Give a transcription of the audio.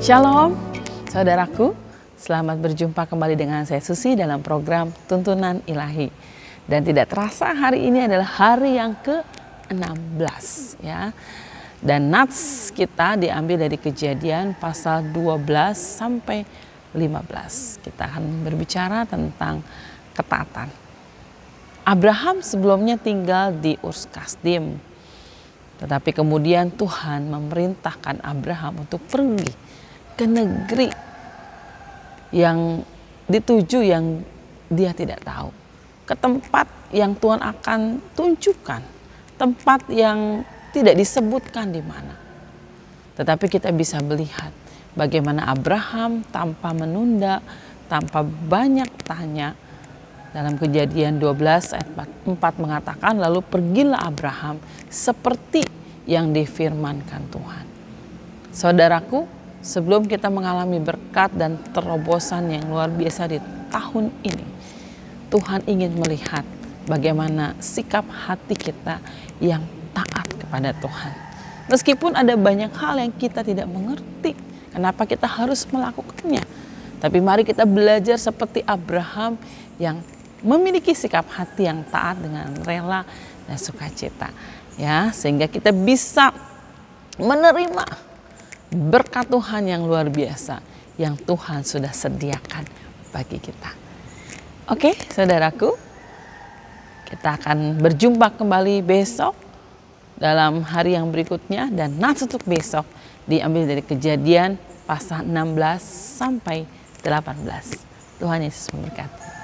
Shalom, saudaraku. Selamat berjumpa kembali dengan saya Susi dalam program Tuntunan Ilahi. Dan tidak terasa hari ini adalah hari yang ke-16 ya. Dan nats kita diambil dari Kejadian pasal 12 sampai 15. Kita akan berbicara tentang ketaatan. Abraham sebelumnya tinggal di Ur Kasdim. Tetapi kemudian Tuhan memerintahkan Abraham untuk pergi ke negeri yang dituju yang dia tidak tahu. Ke tempat yang Tuhan akan tunjukkan. Tempat yang tidak disebutkan di mana. Tetapi kita bisa melihat bagaimana Abraham tanpa menunda, tanpa banyak tanya. Dalam Kejadian 12 ayat 4 mengatakan, lalu pergilah Abraham seperti yang difirmankan Tuhan. Saudaraku, sebelum kita mengalami berkat dan terobosan yang luar biasa di tahun ini, Tuhan ingin melihat bagaimana sikap hati kita yang taat kepada Tuhan. Meskipun ada banyak hal yang kita tidak mengerti, kenapa kita harus melakukannya. Tapi mari kita belajar seperti Abraham yang memiliki sikap hati yang taat dengan rela dan sukacita. Ya, sehingga kita bisa menerima berkat Tuhan yang luar biasa yang Tuhan sudah sediakan bagi kita. Oke, saudaraku, kita akan berjumpa kembali besok dalam hari yang berikutnya, dan nats untuk besok diambil dari Kejadian pasal 16 sampai 18. Tuhan Yesus memberkati.